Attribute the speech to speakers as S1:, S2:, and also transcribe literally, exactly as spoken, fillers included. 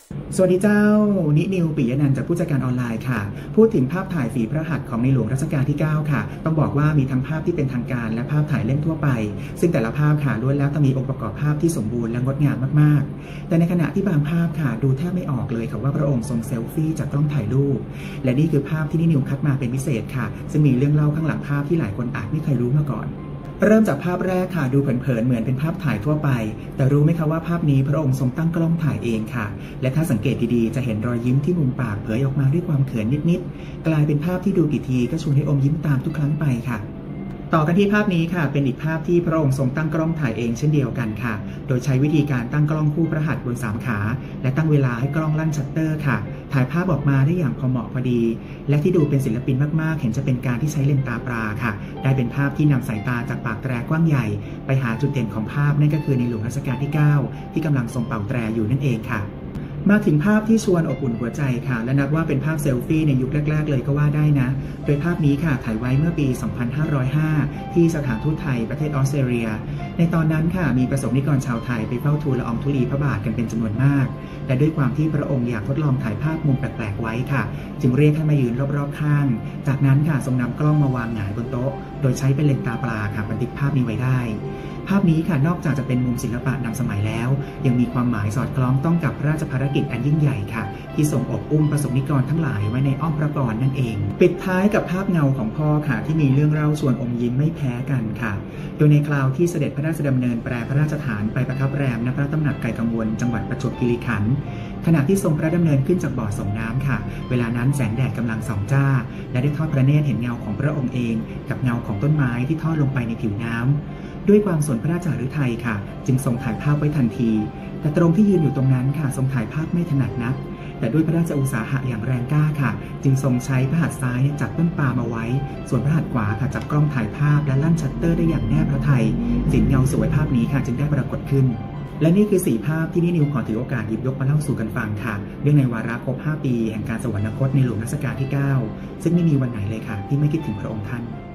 S1: สวัสดีเจ้านินิวปิยนันท์จากผู้จัดการออนไลน์ค่ะพูดถึงภาพถ่ายฝีพระหัตถ์ของในหลวงรัชกาลที่เก้าค่ะต้องบอกว่ามีทั้งภาพที่เป็นทางการและภาพถ่ายเล่นทั่วไปซึ่งแต่ละภาพค่ะล้วนแล้วต้องมีองค์ประกอบภาพที่สมบูรณ์และงดงามมากๆแต่ในขณะที่บางภาพค่ะดูแทบไม่ออกเลยค่ะว่าพระองค์ทรงเซลฟี่จากกล้องถ่ายรูปและนี่คือภาพที่นินิวคัดมาเป็นพิเศษค่ะซึ่งมีเรื่องเล่าข้างหลังภาพที่หลายคนอาจไม่เคยรู้มาก่อนเริ่มจากภาพแรกค่ะดูเผินๆเหมือนเป็นภาพถ่ายทั่วไปแต่รู้ไหมคะว่าภาพนี้พระองค์ทรงตั้งกล้องถ่ายเองค่ะและถ้าสังเกตดีๆจะเห็นรอยยิ้มที่มุมปากเผยออกมาด้วยความเขินนิดๆกลายเป็นภาพที่ดูกี่ทีก็ชวนให้อมยิ้มตามทุกครั้งไปค่ะต่อกันที่ภาพนี้ค่ะเป็นอีกภาพที่พระองค์ทรงตั้งกล้องถ่ายเองเช่นเดียวกันค่ะโดยใช้วิธีการตั้งกล้องคู่พระหัตถ์บนสามขาและตั้งเวลาให้กล้องลั่นชัตเตอร์ค่ะถ่ายภาพออกมาได้อย่างพอเหมาะพอดีและที่ดูเป็นศิลปินมากๆเห็นจะเป็นการที่ใช้เลนส์ตาปลาค่ะได้เป็นภาพที่นำสายตาจากปากแตรกว้างใหญ่ไปหาจุดเด่นของภาพนั่นก็คือในหลวงรัชกาลที่เก้าที่กำลังทรงเป่าแตรอยู่นั่นเองค่ะมาถึงภาพที่ชวนอบอุ่นหัวใจค่ะและนับว่าเป็นภาพเซลฟี่ในยุคแรกๆเลยก็ว่าได้นะโดยภาพนี้ค่ะถ่ายไว้เมื่อปี สองพันห้าร้อยห้า ที่สถานทูตไทยประเทศออสเตรเลียในตอนนั้นค่ะมีประสบนิกรชาวไทยไปเฝ้าทูลละอองธุลีพระบาทกันเป็นจำนวนมากและด้วยความที่พระองค์อยากทดลองถ่ายภาพมุมแปลกๆไว้ค่ะจึงเรียกให้มายืนรอบๆข้างจากนั้นค่ะทรงนำกล้องมาวางหงายบนโต๊ะโดยใช้เป็นเลนส์ตาปลาค่ะบันทึกภาพนี้ไว้ได้ภาพนี้ค่ะนอกจากจะเป็นมุมศิลปะนำสมัยแล้วยังมีความหมายสอดคล้องต้องกับพระราชภารกิจอันยิ่งใหญ่ค่ะที่ทรงอบอุ้มประสบนิกรทั้งหลายไว้ในอ้อมพระกรนั่นเองปิดท้ายกับภาพเงาของพ่อค่ะที่มีเรื่องเล่าชวนอมยิ้มไม่แพ้กันค่ะโดยในคราวที่เสด็จพระราชดำเนินแปรพระราชฐานไปประทับแรมณพระตำหนักไกลกังวลจังหวัดประจวบคีรีขันธ์ขณะที่ทรงพระดำเนินขึ้นจากบ่อส่งน้ำค่ะเวลานั้นแสงแดดกำลังส่องจ้าและได้ทอดพระเนตรเห็นเงาของพระองค์เองกับเงาของต้นไม้ที่ทอดลงไปในผิวน้ำด้วยความสนพระราชฤทัยค่ะจึงทรงถ่ายภาพไว้ทันทีแต่ตรงที่ยืนอยู่ตรงนั้นค่ะทรงถ่ายภาพไม่ถนัดนักแต่ด้วยพระราชอุตสาหะอย่างแรงกล้าค่ะจึงทรงใช้พระหัตถ์ซ้ายจับต้นปาล์มเอาไว้ส่วนพระหัตถ์ขวาค่ะจับกล้องถ่ายภาพและลั่นชัตเตอร์ได้อย่างแนบพระทัยสินเงาสวยภาพนี้ค่ะจึงได้ปรากฏขึ้นและนี่คือสี่ภาพที่นินิวขอถือโอกาสหยิบยกมาเล่าสู่กันฟังค่ะเรื่องในวาระครบห้าปีแห่งการสวรรคตในหลวงรัชกาลที่เก้าซึ่งไม่มีวันไหนเลยค่ะที่ไม่คิดถึงพระองค์ท่าน